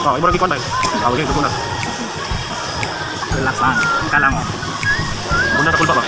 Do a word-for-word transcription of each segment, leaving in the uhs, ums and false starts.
Oh, ibu lagi kontak. Oh, okay, tutunan. Relax lang. Ika lang oh. Muna na kulpa ba?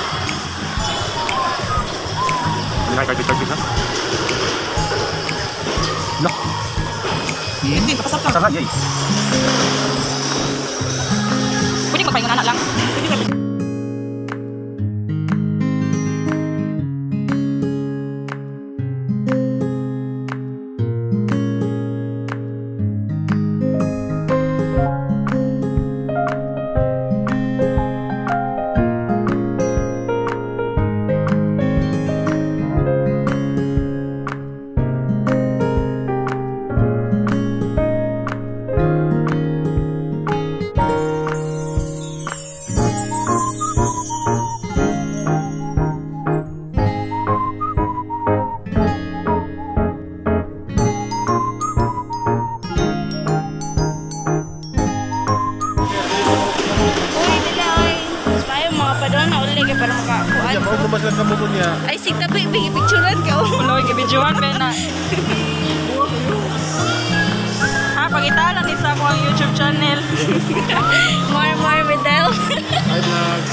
Hindi na kahit-kahit na. No. Hindi, kapasap lang. Kasar na, yay. Pwede magpahinga anak lang. Pwede ay sig tabi picturean ka oh. Uloy gibidyohan ba na. Ha, pagitalan ni sa akong YouTube channel. More more Videl. Hi vlogs.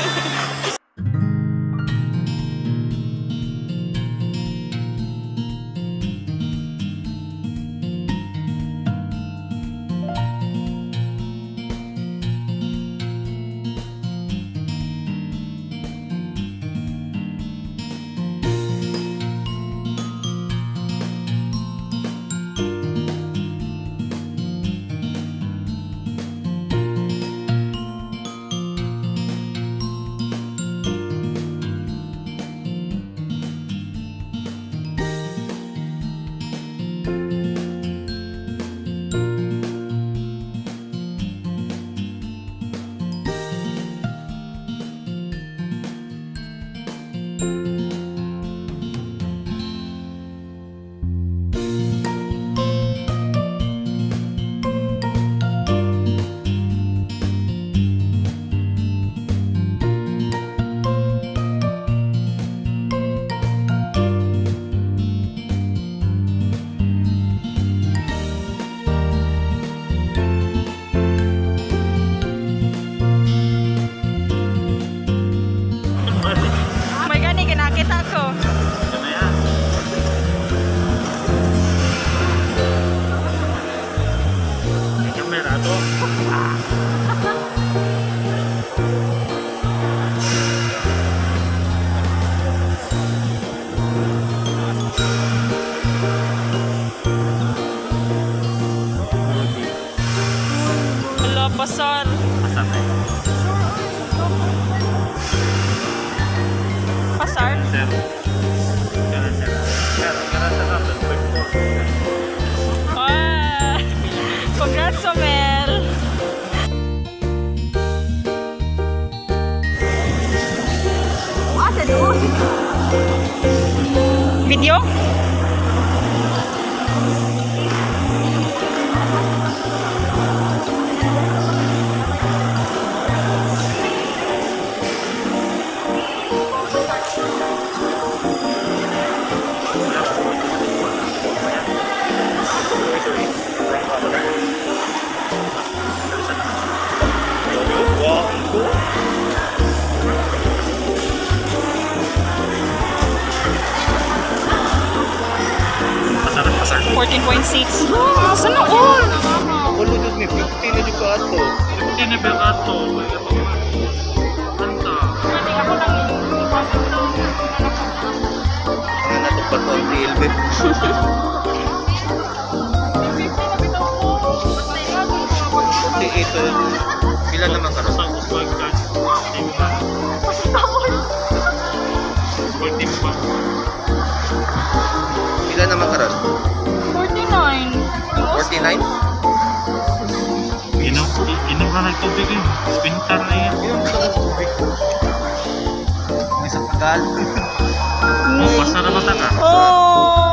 Pasar. Pasar na yun. Pasar? Sir. Kara, sir. Kara, kara, sir. Ah! Congrats, Omel! Video? fourteen point six. Ah, sana all? Ulo dito ni fifty na dito ato. fifty na ba ato? Anta. Ako lang. Ano na itong pato ang D L B? forty-eight. Pila naman karon? Pila naman karon? forty-nine. forty-nine? Inom, inom ka ng tubig eh. Spintar na yan. Inom ka ng tubig. May sakal. O, pasara mata ka. Oh!